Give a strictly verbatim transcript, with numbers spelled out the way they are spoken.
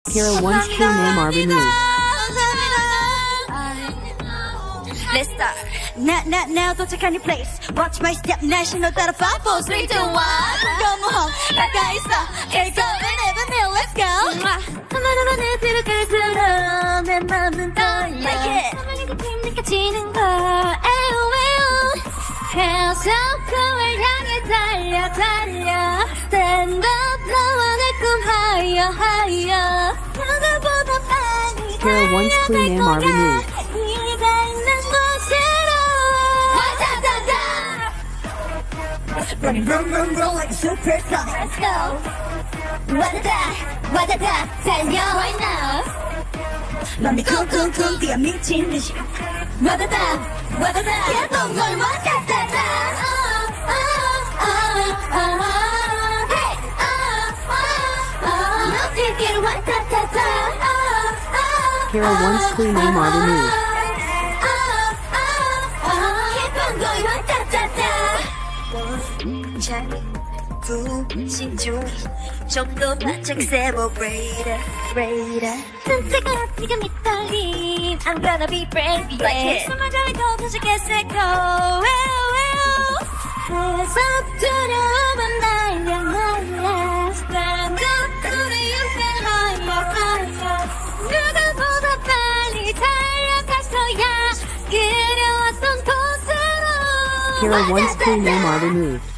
Karylle Once Mr are removed. Let's start. Now, now, now 도착한 이 place. Watch my step. 날 신호 따라 five, four, three, two, one. 너무 험 가까이 있어. It's over, never knew. Let's go. 하나하나 내 뒤를 끌들어. 내 맘은 떨려. Like it. 사랑이 그 느껴지는 걸. 에오 에오. 계속 그걸 향해 달려 달려. Stand up, 너와 내 꿈 higher higher. 누구보다 빨리 Karylle Once Mr are removed. Running, run, run, run like a supersonic. Let's go. WADADA, WADADA, 달려 right now. 맘이 쿵쿵쿵 뛰어 미친 듯이. WADADA, WADADA, 계속 널 WADADA. Hey, 너 뒤길 WADADA. Karylle Once Mr are removed. Keep on going WADADA. 잘 부신 중 좀 더 바짝 celebrate it. 선택을 앞뒤가 밑떨림. I'm gonna be brave, yeah. 숨을 돌리고 도착했을 거. 계속 두려움은 날 향하여. 난 그들의 옆에 higher, higher. 누구보다 빨리 달려갈 거야. 그려왔던 곳으로. Karylle Once Mr are removed.